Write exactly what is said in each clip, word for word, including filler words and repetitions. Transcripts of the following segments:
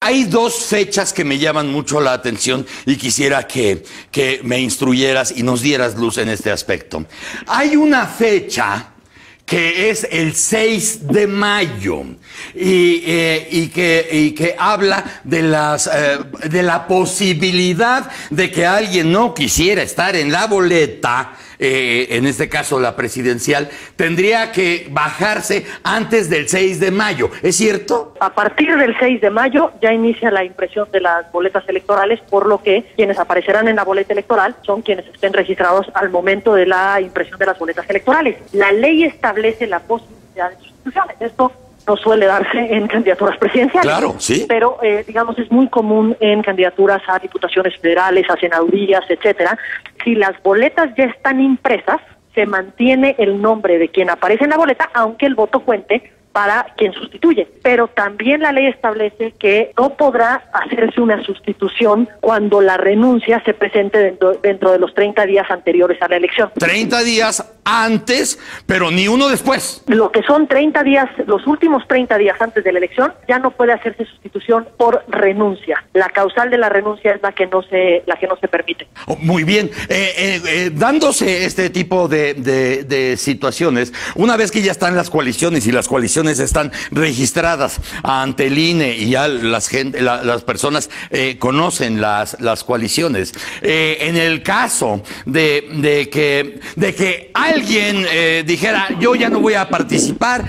Hay dos fechas que me llaman mucho la atención y quisiera que, que me instruyeras y nos dieras luz en este aspecto. Hay una fecha que es el seis de mayo y, eh, y, que, y que habla de, las, eh, de la posibilidad de que alguien no quisiera estar en la boleta, eh, en este caso la presidencial, tendría que bajarse antes del seis de mayo. ¿Es cierto? A partir del seis de mayo ya inicia la impresión de las boletas electorales, por lo que quienes aparecerán en la boleta electoral son quienes estén registrados al momento de la impresión de las boletas electorales. La ley establece la posibilidad de sustituciones. Esto no suele darse en candidaturas presidenciales. Claro, sí. Pero, eh, digamos, es muy común en candidaturas a diputaciones federales, a senadurías, etcétera. Si las boletas ya están impresas, se mantiene el nombre de quien aparece en la boleta, aunque el voto cuente para quien sustituye. Pero también la ley establece que no podrá hacerse una sustitución cuando la renuncia se presente dentro, dentro de los treinta días anteriores a la elección. treinta días antes, pero ni uno después. Lo que son treinta días, los últimos treinta días antes de la elección, ya no puede hacerse sustitución por renuncia. La causal de la renuncia es la que no se, la que no se permite. Oh, muy bien. Eh, eh, eh, dándose este tipo de, de, de situaciones, una vez que ya están las coaliciones y las coaliciones están registradas ante el I N E y ya las, gente, la, las personas eh, conocen las, las coaliciones. Eh, en el caso de, de, que, de que alguien eh, dijera, yo ya no voy a participar,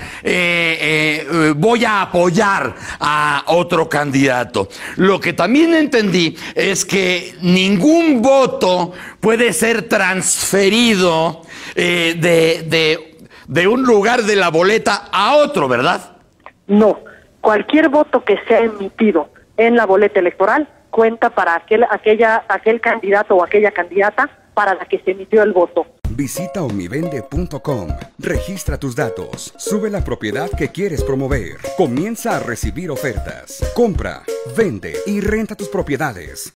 eh, eh, voy a apoyar a otro candidato. Lo que también entendí es que ningún voto puede ser transferido eh, de... de de un lugar de la boleta a otro, ¿verdad? No, cualquier voto que sea emitido en la boleta electoral cuenta para aquel, aquella, aquel candidato o aquella candidata para la que se emitió el voto. Visita omnivende punto com, registra tus datos, sube la propiedad que quieres promover, comienza a recibir ofertas, compra, vende y renta tus propiedades.